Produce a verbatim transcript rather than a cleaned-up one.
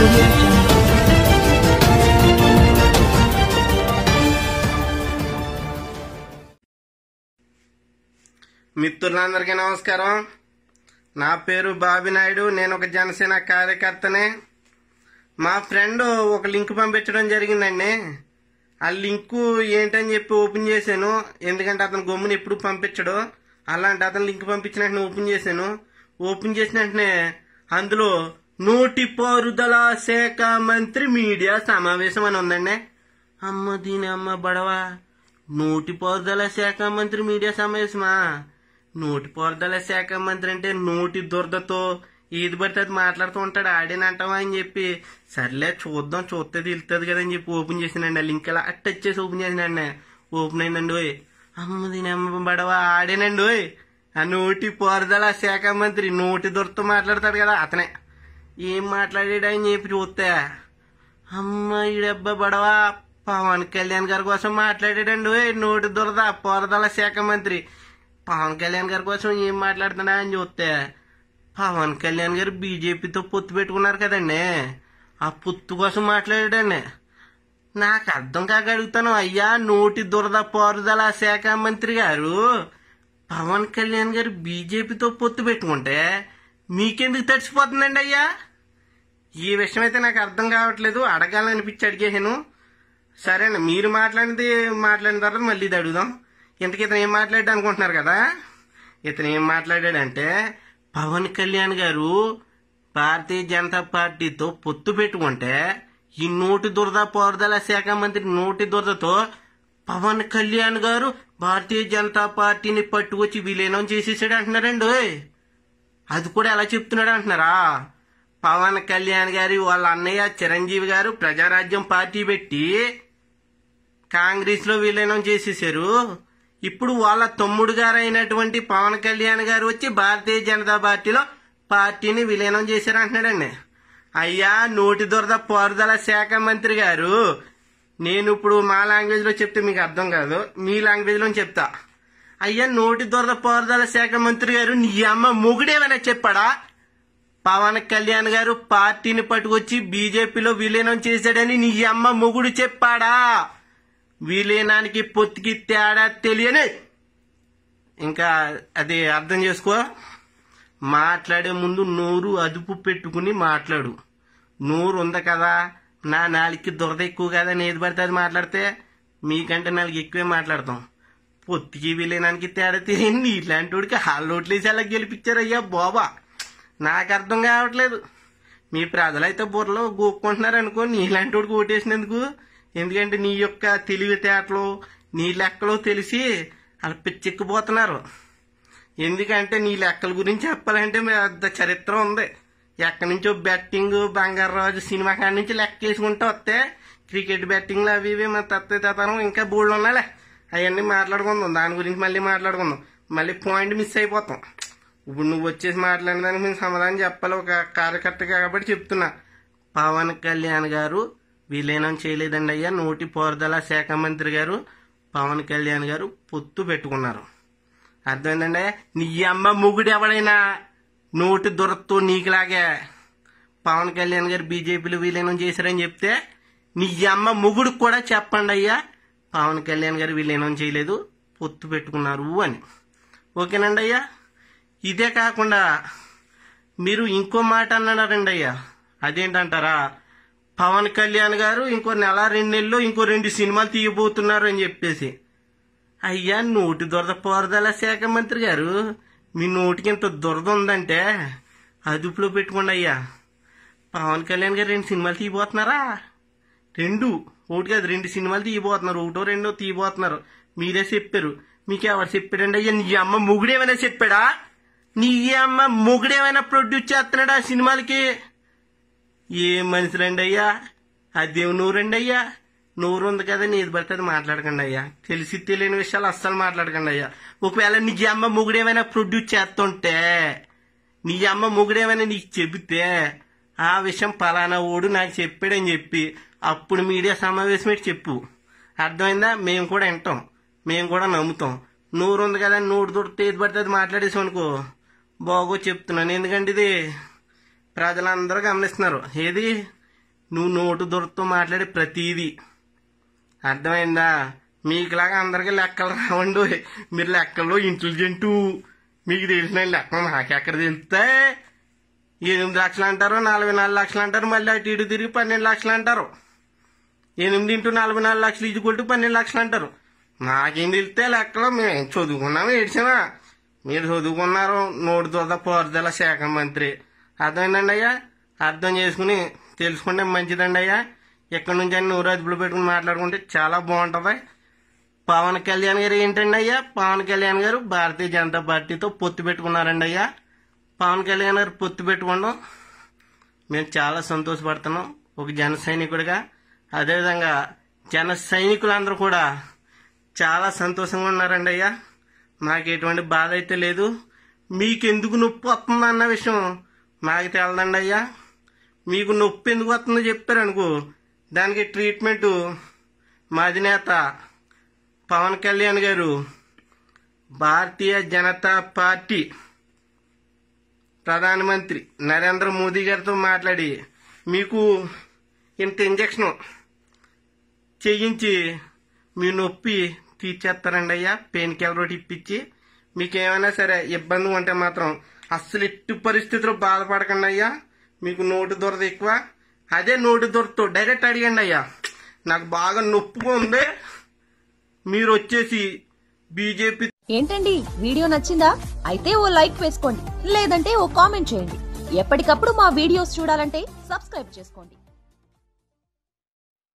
audio jungle. మిత్రులందరికీ నమస్కారం. నా పేరు బాబీ నాయుడు. నేను ఒక జనసేన కార్యకర్తనే. మా ఫ్రెండ్ ఒక లింక్ పంపించడం జరిగిందండి. ఆ లింకు ఏంటని చెప్పి ఓపెన్ చేశాను. ఎందుకంటే అతను గమ్ముని ఎప్పుడు పంపించడు. అలాంటి అతను లింక్ పంపించిన వెంటనే ఓపెన్ చేశాను. ఓపెన్ చేసిన వెంటనే అందులో నీటిపారుదల శాఖ మంత్రి మీడియా సమావేశం అని ఉందండి. అమ్మ దీని అమ్మ బడవా, నీటిపారుదల శాఖ మంత్రి మీడియా సమావేశమా? నీటిపారుదల శాఖ మంత్రి అంటే నోటి దురదతో ఏది పడితే అది మాట్లాడుతూ ఉంటాడు, ఆడేనంటావా అని చెప్పి సర్లే చూద్దాం, చూస్తే తెలుస్తుంది కదని చెప్పి ఓపెన్ చేసినండి. ఆ లింక్ అలా టచ్ చేసి ఓపెన్ చేసినండి. ఓపెన్ అయిందండి. ఓయ్ అమ్మ దీని అమ్మ బడవా, ఆడేనండి. ఓయ్ ఆ నోటి పారుదల శాఖ మంత్రి నోటి దురదతో మాట్లాడతాడు కదా అతనే. ఏం మాట్లాడాడు అని చెప్పి చూస్తే అమ్మ ఈడబ్బా బడవా పవన్ కళ్యాణ్ గారి కోసం మాట్లాడాడండి. ఓయ్ నోటి దురద పారుదల శాఖ మంత్రి పవన్ కళ్యాణ్ గారి కోసం ఏం మాట్లాడుతున్నా అని చూస్తే పవన్ కళ్యాణ్ గారు బీజేపీతో పొత్తు పెట్టుకున్నారు కదండి, ఆ పొత్తు కోసం మాట్లాడాడండి. నాకు అర్థం కాక అడుగుతాను, అయ్యా నోటి దురద పారుదల శాఖ మంత్రి గారు పవన్ కళ్యాణ్ గారు బీజేపీతో పొత్తు పెట్టుకుంటే మీకెందుకు తడిసిపోతుందండి అయ్యా? ఈ విషయం అయితే నాకు అర్థం కావట్లేదు. అడగాలనిపించి అడిగేసాను. సరేనా, మీరు మాట్లాడింది మాట్లాడిన తర్వాత మళ్ళీ ఇది అడుగుదాం. ఇంతకీ ఇతను ఏం మాట్లాడాడు అనుకుంటున్నారు కదా. ఇతను ఏం మాట్లాడాడంటే పవన్ కళ్యాణ్ గారు భారతీయ జనతా పార్టీతో పొత్తు పెట్టుకుంటే ఈ నోటి దురద పారుదల శాఖ మంత్రి నోటి దురదతో పవన్ కళ్యాణ్ గారు భారతీయ జనతా పార్టీని పట్టుకొచ్చి విలీనం చేసేసాడు అంటున్నారండి. అది కూడా ఎలా చెప్తున్నాడు అంటున్నారా? పవన్ కళ్యాణ్ గారి వాళ్ళ అన్నయ్య చిరంజీవి గారు ప్రజారాజ్యం పార్టీ పెట్టి కాంగ్రెస్ లో విలీనం చేసేసారు. ఇప్పుడు వాళ్ళ తమ్ముడు గారు అయినటువంటి పవన్ కళ్యాణ్ గారు వచ్చి భారతీయ జనతా పార్టీలో పార్టీని విలీనం చేశారు అంటున్నాడండి. అయ్యా నోటి దురద పారుదల శాఖ మంత్రి గారు, నేను ఇప్పుడు మా లాంగ్వేజ్ లో చెప్తే మీకు అర్థం కాదు, మీ లాంగ్వేజ్ లో చెప్తా. అయ్యా నోటి దురద పారుదల శాఖ మంత్రి గారు, నీ అమ్మ మొగుడేమైనా చెప్పాడా? పవన్ కళ్యాణ్ గారు పార్టీని పట్టుకొచ్చి బీజేపీలో విలీనం చేశాడని నీ అమ్మ మొగుడు చెప్పాడా? విలీనానికి పొత్తుకి తేడా తెలియని ఇంకా అది అర్థం చేసుకో. మాట్లాడే ముందు నోరు అదుపు పెట్టుకుని మాట్లాడు. నోరు ఉంది కదా, నా నాలుగుకి దురద ఎక్కువ కదా, ఏది పడితే అది మాట్లాడితే మీకంటే నాలుగు ఎక్కువే మాట్లాడతాం. పొత్తికి విలీనానికి తేడా తెలియని ఇలాంటి వాడికి హాల్లోట్లేసి అలా గెలిపించారు. అయ్యా బాబా, నాకు అర్థం కావట్లేదు. మీ ప్రజలైతే బుర్రలో గోక్కుంటున్నారు అనుకో నీలాంటి వాడికి ఓటేసినందుకు. ఎందుకంటే నీ యొక్క తెలివితేటలు నీ లెక్కలు తెలిసి అలా పిచ్చెక్కిపోతున్నారు. ఎందుకంటే నీ లెక్కల గురించి చెప్పాలంటే పెద్ద చరిత్ర ఉంది. ఎక్కడి నుంచో బెట్టింగ్ బంగారు రాజు సినిమా కాడి నుంచి లెక్క వేసుకుంటూ వస్తే క్రికెట్ బెట్టింగ్లు అవి ఇవి మన తత్వ తతనం ఇంకా బోల్డ్ ఉన్నాలే, అవన్నీ మాట్లాడుకుందాం. దాని గురించి మళ్ళీ మాట్లాడుకుందాం. మళ్ళీ పాయింట్ మిస్ అయిపోతాం. ఇప్పుడు నువ్వు వచ్చేసి మాట్లాడిన దానికి మేము సమాధానం చెప్పాలి ఒక కార్యకర్త కాబట్టి చెప్తున్నా. పవన్ కళ్యాణ్ గారు విలీనం చేయలేదండి అయ్యా. నోటి పారుదల శాఖ మంత్రి గారు పవన్ కళ్యాణ్ గారు పొత్తు పెట్టుకున్నారు. అర్థమైందండి. నీ అమ్మ మొగుడు ఎవడైనా నోటి దురదతో నీకులాగే పవన్ కళ్యాణ్ గారు బీజేపీలో విలీనం చేశారని చెప్తే నీ అమ్మ మొగుడు కూడా చెప్పండి అయ్యా పవన్ కళ్యాణ్ గారు విలీనం చేయలేదు, పొత్తు పెట్టుకున్నారు అని. ఓకేనండి అయ్యా. ఇదే కాకుండా మీరు ఇంకో మాట అన్నారండి అయ్యా. అదేంటంటారా? పవన్ కళ్యాణ్ గారు ఇంకో నెల రెండు నెలల్లో ఇంకో రెండు సినిమాలు తీయబోతున్నారు అని చెప్పేసి. అయ్యా నోటి దురద పారుదల శాఖ మంత్రి గారు, మీ నోటికి ఇంత దురద ఉందంటే అదుపులో పెట్టుకోండి అయ్యా. పవన్ కళ్యాణ్ గారు రెండు సినిమాలు తీయబోతున్నారా? రెండు, ఒకటి కాదు రెండు సినిమాలు తీయబోతున్నారు. ఒకటో రెండో తీయబోతున్నారు. మీరే చెప్పారు. మీకు ఎవరు చెప్పారండి అయ్యా? నీ అమ్మ మొగుడేమైనా చెప్పాడా? నీ అమ్మ మొగుడేమైనా ప్రొడ్యూస్ చేస్తున్నాడు ఆ సినిమాలకి? ఏ మనుషులండి అయ్యా? అదేం నోరండి అయ్యా? నోరు ఉంది కదా, ఏది పడితే అది మాట్లాడకండి అయ్యా. తెలిసి తెలియని విషయాలు అస్సలు మాట్లాడకండి అయ్యా. ఒకవేళ నీ అమ్మ మొగుడేమైనా ప్రొడ్యూస్ చేస్తుంటే, నీ అమ్మ మొగుడేమైనా నీకు చెబితే ఆ విషయం పలానా ఓడు నాకు చెప్పాడని చెప్పి అప్పుడు మీడియా సమావేశం పెట్టి చెప్పు. అర్థమైందా? మేము కూడా వింటాం, మేము కూడా నమ్ముతాం. నోరు ఉంది కదా, నోరు దొరికితే ఏది పడితే అది మాట్లాడేసాం అనుకో బాగో చెప్తున్నాను. ఎందుకంటే ఇది ప్రజలందరూ గమనిస్తున్నారు. ఏది నువ్వు నోటు దొరతో మాట్లాడే ప్రతీది అర్థమైందా? మీకులాగా అందరికి లెక్కలు రావండు. మీరు లెక్కల్లో ఇంటెలిజెంటు. మీకు తెలిసిన లెక్కలు నాకెక్కడ తెలుస్తాయి? ఎనిమిది లక్షలు అంటారు, నలభై నాలుగు లక్షలు అంటారు, మళ్ళీ అటు ఇటు తిరిగి పన్నెండు లక్షలు అంటారు. ఎనిమిది ఇంటూ నలభై నాలుగు లక్షలు ఇది కొట్టు పన్నెండు లక్షలు అంటారు. నాకేం తెలిస్తే లెక్కలో మేము చదువుకున్నాము ఏడ్చామా? మీరు చదువుకున్నారు, నోటు దొరద పారుదల శాఖ మంత్రి. అర్థమైందండి అయ్యా? అర్థం చేసుకుని తెలుసుకుంటే మంచిదండి అయ్యా. ఎక్కడి నుంచి అన్ని నూరు అదుపులు పెట్టుకుని మాట్లాడుకుంటే చాలా బాగుంటుంది. పవన్ కళ్యాణ్ గారు ఏంటండి అయ్యా? పవన్ కళ్యాణ్ గారు భారతీయ జనతా పార్టీతో పొత్తు పెట్టుకున్నారండి అయ్యా. పవన్ కళ్యాణ్ గారు పొత్తు పెట్టుకోవడం మేము చాలా సంతోషపడుతున్నాం ఒక జన సైనికుడిగా. అదేవిధంగా జన సైనికులందరూ కూడా చాలా సంతోషంగా ఉన్నారండి అయ్యా. మాకు ఎటువంటి బాధ అయితే లేదు. మీకెందుకు నొప్పి వస్తుంది అన్న విషయం మాకు తెలదండి అయ్యా. మీకు నొప్పి ఎందుకు వస్తుందో చెప్పారనుకో, దానికి ట్రీట్మెంటు మా అధినేత పవన్ కళ్యాణ్ గారు భారతీయ జనతా పార్టీ ప్రధానమంత్రి నరేంద్ర మోదీ గారితో మాట్లాడి మీకు ఇంత ఇంజక్షన్ చేయించి మీ నొప్పి తీర్చేస్తారండి అయ్యా. పెయిన్ కిల్లర్ ఒకటి ఇప్పించి మీకు ఏమైనా సరే ఇబ్బంది ఉంటే మాత్రం అస్సలు ఎట్టి పరిస్థితుల్లో బాధపడకండి అయ్యా. మీకు నోటు దొరద ఎక్కువ, అదే నోటు దొరతో డైరెక్ట్ అడిగండి అయ్యా, నాకు బాగా నొప్పిగా ఉంది, మీరు వచ్చేసి బీజేపీ. ఏంటండి వీడియో నచ్చిందా? అయితే ఓ లైక్ వేసుకోండి, లేదంటే ఓ కామెంట్ చేయండి. ఎప్పటికప్పుడు మా వీడియోస్ చూడాలంటే సబ్స్క్రైబ్ చేసుకోండి.